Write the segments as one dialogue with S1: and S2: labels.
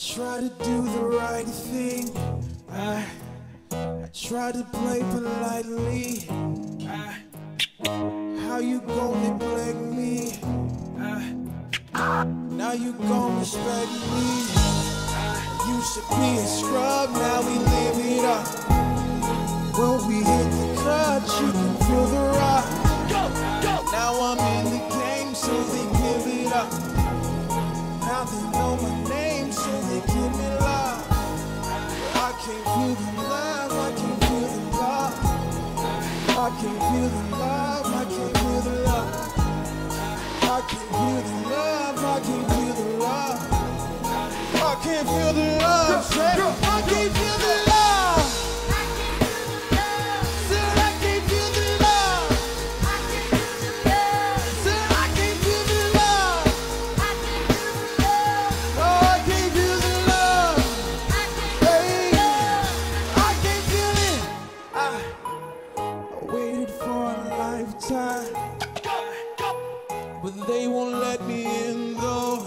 S1: try to do the right thing. I try to play politely. How you gon' neglect me? Now you gon' respect me. Used to be a scrub, now we live it up. When we hit the cut, you can feel the rock. Now I'm in the game, so they give it up. Now they know my name, so they give me love. I can't feel the love, I can't feel the love. I can't feel the love, I can't feel the love. I can't feel the love, I can't feel the love. I can't feel the love, I can't feel the love. Said I can't feel the love. Said I can't feel the love. Oh, I can't feel the love. Hey, I can't feel it. I waited for a lifetime, but they won't let me in though.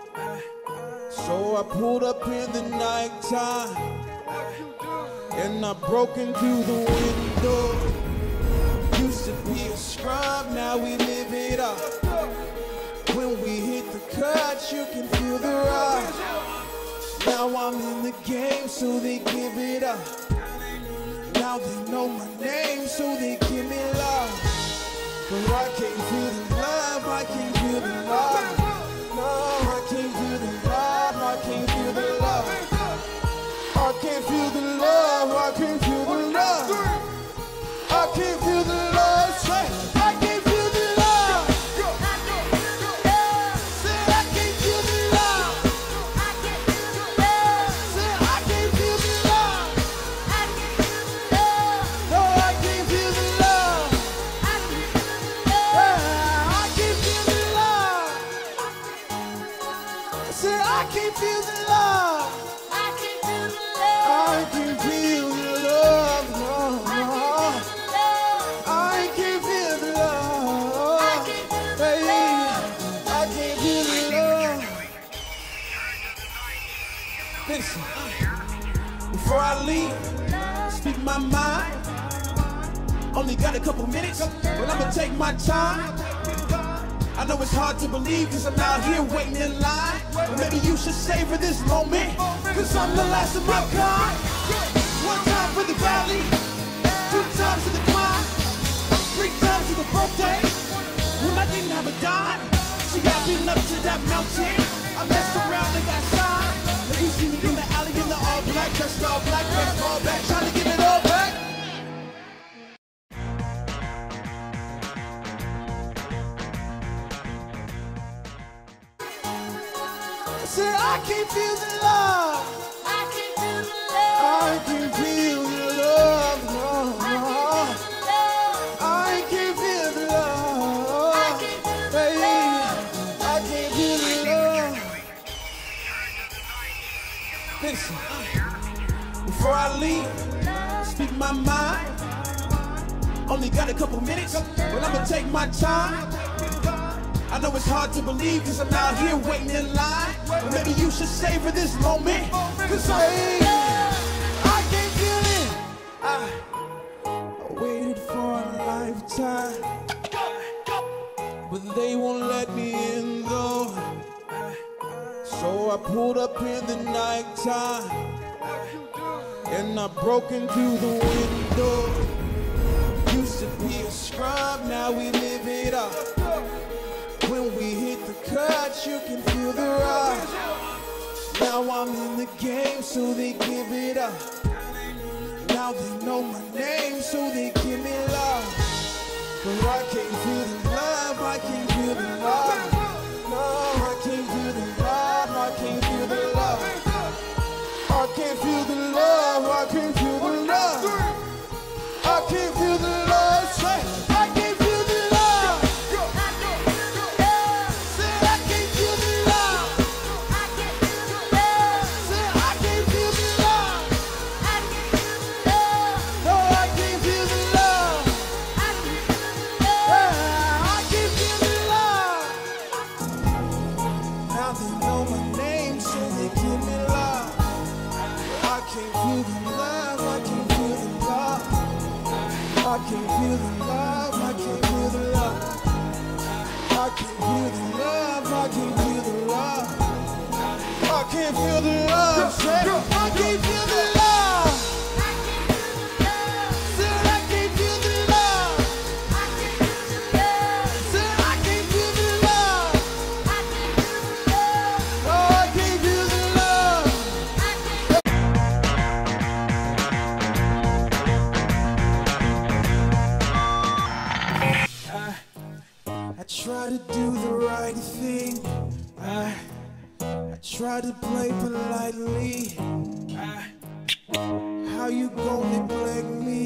S1: So I pulled up in the nighttime, and I broke into the window. Used to be a scrub, now we live it up. When we hit the cut, you can feel the rush. Now I'm in the game, so they give it up. Now they know my name, so they give me love. But I can't feel the love, I can't feel the love. No, I can't feel the love, I can't feel the love. I can't feel the love, I can't feel the love. I can't feel the love, say, I can't feel the love. Say, I can't feel the love. Say, I can't feel the love. No, I can't feel the love. I can't feel the love. Say, I can't feel the love. I can feel the love, no, no. I can feel the love. Hey, I can feel the love. Listen, before I leave, speak my mind. Only got a couple minutes, but I'ma take my time. I know it's hard to believe, cause I'm out here waiting in line. But maybe you should savor this moment, cause I'm the last of my kind. One time for the valley, 2 times to the climb, 3 times to the birthday, when I didn't have a dime. She got beaten up to that mountain, I messed around and got signed. Now you see me in the alley in the all black, dressed all black, baseball back, trying to give it all back. Say, I can feel the love. I can feel the love. No, no. I can feel the love. Hey, I can feel the love. Listen, before I leave, speak my mind. Only got a couple minutes, but I'ma take my time. I know it's hard to believe, cause I'm out here waiting in line. But maybe you should savor this moment, cause I can't feel it. I waited for a lifetime, but they won't let me in though. So I pulled up in the nighttime, and I broke into the window. Used to be a scrub, now we live it up. When we hit the cut, you can feel the rush. Now I'm in the game, so they give it up. Now they know my name, so they give me love. But I can't feel the love, I can't feel the love. No, I can't feel the love, I can't feel the love. I can't feel the love, I can't feel the love. I can't feel the love, say, I can't feel the love. Say, I can't feel the love. Say, I can't feel the love. No, I can't feel the love. can't feel the love, I can't feel the love. I can't feel the love, I can't feel the love. I can't feel the love, I can't feel the love. Said I can't feel the love. Said I can't feel the love. Oh, I can't feel the love. I try to do the right thing. I try to play politely. How you gon' neglect me?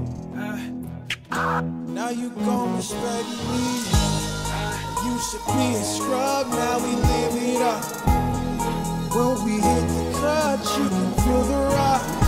S1: Now you gon' respect me. Used to be a scrub, now we live it up. When we hit the clutch, you can feel the rock.